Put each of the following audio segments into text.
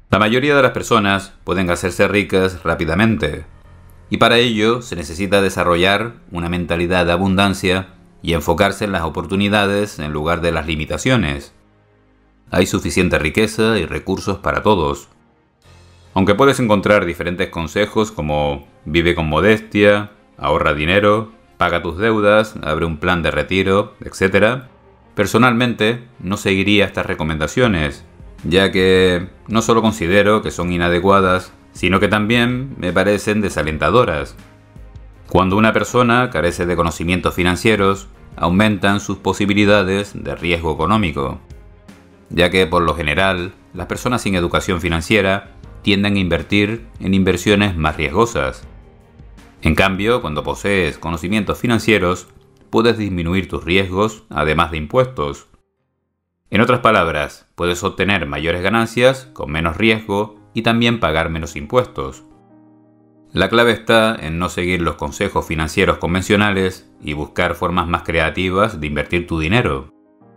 La mayoría de las personas pueden hacerse ricas rápidamente, y para ello se necesita desarrollar una mentalidad de abundancia y enfocarse en las oportunidades en lugar de las limitaciones. Hay suficiente riqueza y recursos para todos. Aunque puedes encontrar diferentes consejos como vive con modestia, ahorra dinero, paga tus deudas, abre un plan de retiro, etc., personalmente no seguiría estas recomendaciones, ya que no solo considero que son inadecuadas, sino que también me parecen desalentadoras. Cuando una persona carece de conocimientos financieros, aumentan sus posibilidades de riesgo económico, ya que por lo general las personas sin educación financiera tienden a invertir en inversiones más riesgosas. En cambio, cuando posees conocimientos financieros, puedes disminuir tus riesgos además de impuestos. En otras palabras, puedes obtener mayores ganancias con menos riesgo y también pagar menos impuestos. La clave está en no seguir los consejos financieros convencionales y buscar formas más creativas de invertir tu dinero.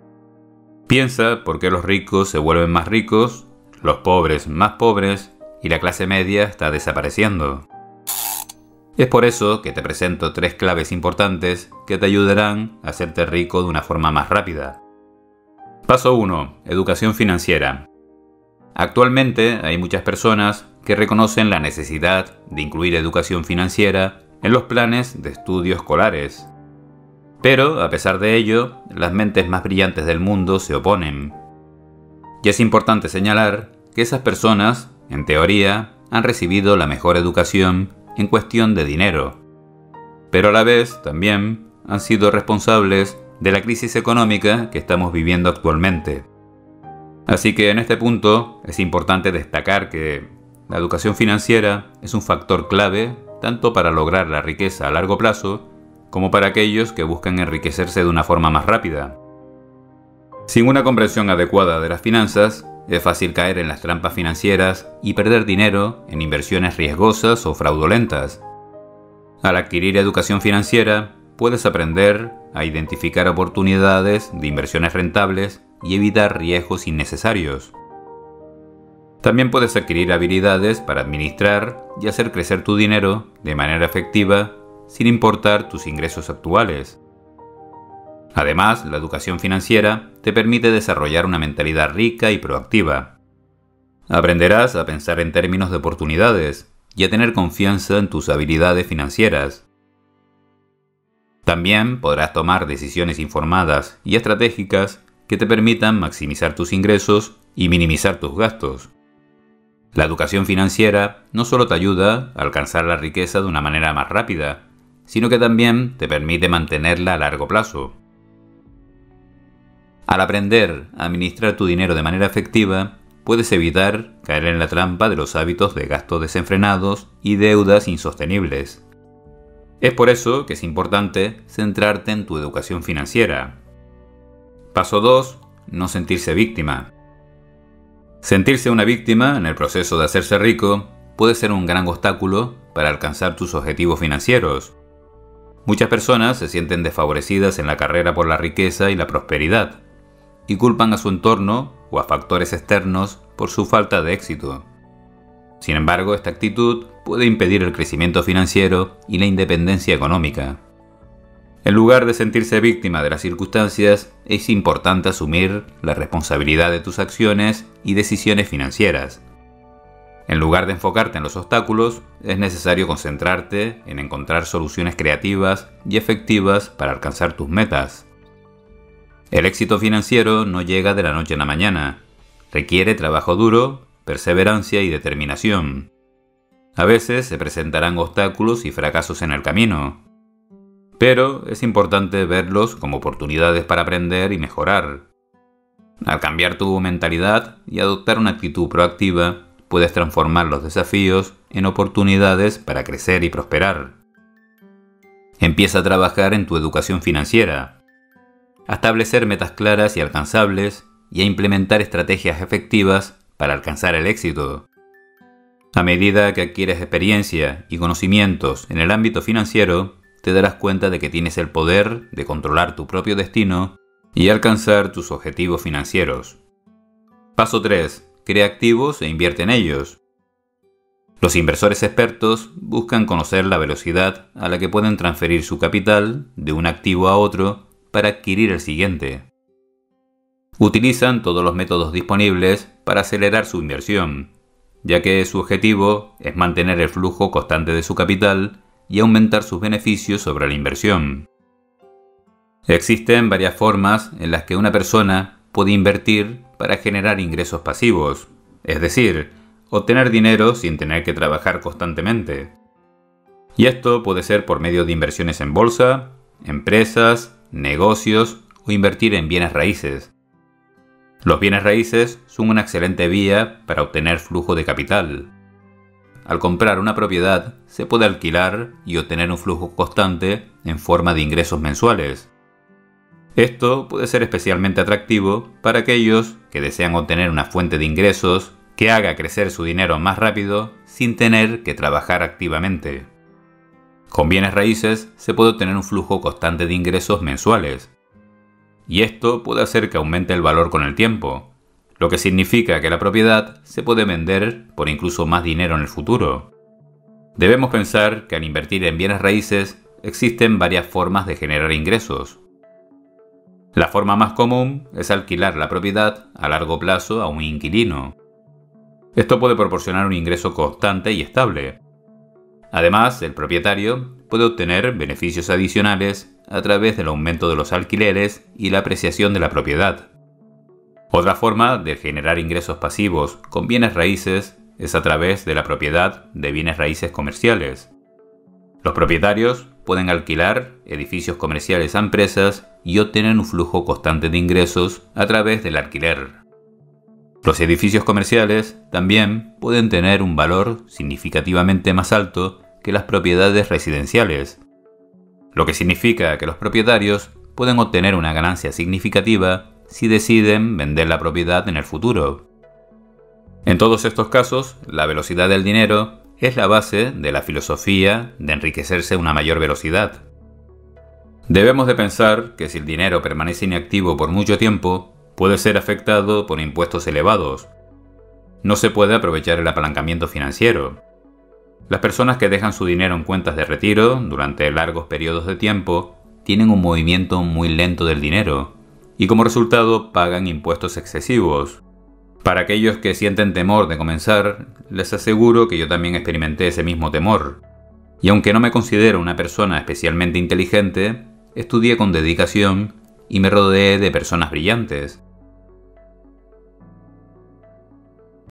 Piensa por qué los ricos se vuelven más ricos, los pobres más pobres y la clase media está desapareciendo. Es por eso que te presento 3 claves importantes que te ayudarán a hacerte rico de una forma más rápida. Paso 1. Educación financiera. Actualmente hay muchas personas que reconocen la necesidad de incluir educación financiera en los planes de estudio escolares. Pero, a pesar de ello, las mentes más brillantes del mundo se oponen. Y es importante señalar que esas personas, en teoría, han recibido la mejor educación en cuestión de dinero, pero a la vez también han sido responsables de la crisis económica que estamos viviendo actualmente. Así que en este punto es importante destacar que la educación financiera es un factor clave tanto para lograr la riqueza a largo plazo como para aquellos que buscan enriquecerse de una forma más rápida. Sin una comprensión adecuada de las finanzas, es fácil caer en las trampas financieras y perder dinero en inversiones riesgosas o fraudulentas. Al adquirir educación financiera, puedes aprender a identificar oportunidades de inversiones rentables y evitar riesgos innecesarios. También puedes adquirir habilidades para administrar y hacer crecer tu dinero de manera efectiva sin importar tus ingresos actuales. Además, la educación financiera te permite desarrollar una mentalidad rica y proactiva. Aprenderás a pensar en términos de oportunidades y a tener confianza en tus habilidades financieras. También podrás tomar decisiones informadas y estratégicas que te permitan maximizar tus ingresos y minimizar tus gastos. La educación financiera no solo te ayuda a alcanzar la riqueza de una manera más rápida, sino que también te permite mantenerla a largo plazo. Al aprender a administrar tu dinero de manera efectiva, puedes evitar caer en la trampa de los hábitos de gastos desenfrenados y deudas insostenibles. Es por eso que es importante centrarte en tu educación financiera. Paso 2. No sentirse víctima. Sentirse una víctima en el proceso de hacerse rico puede ser un gran obstáculo para alcanzar tus objetivos financieros. Muchas personas se sienten desfavorecidas en la carrera por la riqueza y la prosperidad, y culpan a su entorno o a factores externos por su falta de éxito. Sin embargo, esta actitud puede impedir el crecimiento financiero y la independencia económica. En lugar de sentirse víctima de las circunstancias, es importante asumir la responsabilidad de tus acciones y decisiones financieras. En lugar de enfocarte en los obstáculos, es necesario concentrarte en encontrar soluciones creativas y efectivas para alcanzar tus metas. El éxito financiero no llega de la noche a la mañana. Requiere trabajo duro, perseverancia y determinación. A veces se presentarán obstáculos y fracasos en el camino, pero es importante verlos como oportunidades para aprender y mejorar. Al cambiar tu mentalidad y adoptar una actitud proactiva, puedes transformar los desafíos en oportunidades para crecer y prosperar. Empieza a trabajar en tu educación financiera, a establecer metas claras y alcanzables y a implementar estrategias efectivas para alcanzar el éxito. A medida que adquieres experiencia y conocimientos en el ámbito financiero, te darás cuenta de que tienes el poder de controlar tu propio destino y alcanzar tus objetivos financieros. Paso 3. crea activos e invierte en ellos. Los inversores expertos buscan conocer la velocidad a la que pueden transferir su capital de un activo a otro para adquirir el siguiente. Utilizan todos los métodos disponibles para acelerar su inversión, ya que su objetivo es mantener el flujo constante de su capital y aumentar sus beneficios sobre la inversión. Existen varias formas en las que una persona puede invertir para generar ingresos pasivos, es decir, obtener dinero sin tener que trabajar constantemente. Y esto puede ser por medio de inversiones en bolsa, empresas, negocios o invertir en bienes raíces. Los bienes raíces son una excelente vía para obtener flujo de capital. Al comprar una propiedad, se puede alquilar y obtener un flujo constante en forma de ingresos mensuales. Esto puede ser especialmente atractivo para aquellos que desean obtener una fuente de ingresos que haga crecer su dinero más rápido sin tener que trabajar activamente. Con bienes raíces se puede obtener un flujo constante de ingresos mensuales. Y esto puede hacer que aumente el valor con el tiempo, lo que significa que la propiedad se puede vender por incluso más dinero en el futuro. Debemos pensar que al invertir en bienes raíces existen varias formas de generar ingresos. La forma más común es alquilar la propiedad a largo plazo a un inquilino. Esto puede proporcionar un ingreso constante y estable. Además, el propietario puede obtener beneficios adicionales a través del aumento de los alquileres y la apreciación de la propiedad. Otra forma de generar ingresos pasivos con bienes raíces es a través de la propiedad de bienes raíces comerciales. Los propietarios pueden alquilar edificios comerciales a empresas y obtener un flujo constante de ingresos a través del alquiler. Los edificios comerciales también pueden tener un valor significativamente más alto que las propiedades residenciales, lo que significa que los propietarios pueden obtener una ganancia significativa si deciden vender la propiedad en el futuro. En todos estos casos, la velocidad del dinero es la base de la filosofía de enriquecerse a una mayor velocidad. Debemos de pensar que si el dinero permanece inactivo por mucho tiempo, puede ser afectado por impuestos elevados. No se puede aprovechar el apalancamiento financiero. Las personas que dejan su dinero en cuentas de retiro durante largos periodos de tiempo tienen un movimiento muy lento del dinero y como resultado pagan impuestos excesivos. Para aquellos que sienten temor de comenzar, les aseguro que yo también experimenté ese mismo temor. Y aunque no me considero una persona especialmente inteligente, estudié con dedicación y me rodeé de personas brillantes.